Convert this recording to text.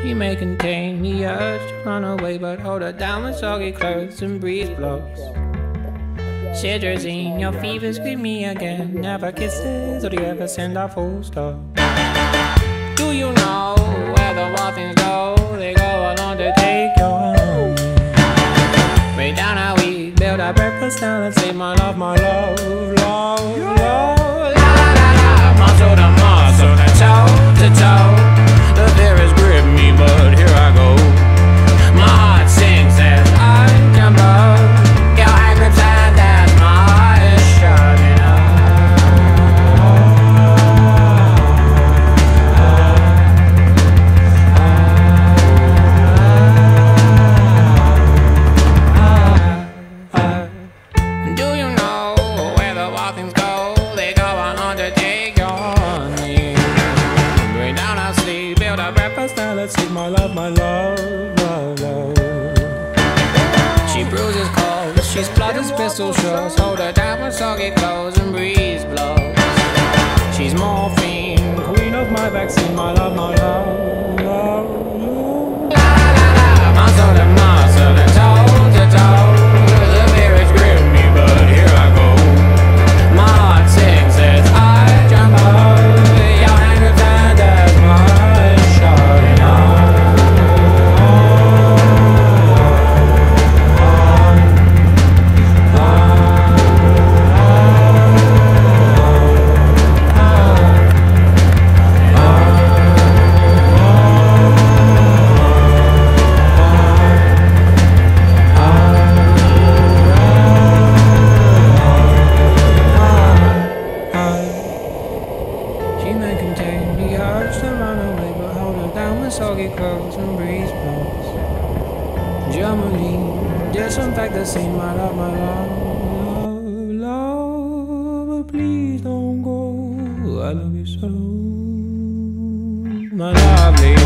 She may contain the urge to run away, but hold her down with soggy clothes and breeze blows. Citrazine, your fevers greet me again. Never kisses, or do you ever send a full stop? Do you know where the wild things go? They go along to take your home. Way down how we build our breakfast down and say my love, love, love. La la la, muscle to muscle, toe to toe. The fear has gripped me, but here I go. My heart sings as I jump up. Your hand grips and as my heart is shutting up. Do you know where the wild things go? They go on undertake your honey. Bring down our sleep, build our breakfast, now let's eat my love, love, love. She bruises calls, she splutters pistol shots. Hold her down with soggy clothes and breeze blows. She's morphine, queen of my vaccine, my love, love, love. La la la, muscle to muscle and toe to toe. The fear has gripped me, but here I go. My heart sings as I jump up. Your hand grips and as my heart is shutting up. She may contain the urge to run away, but hold her down with soggy clothes and breeze blows. Germany, disinfect the scene, my love, love, love. But please don't go. I love you so, my lovely.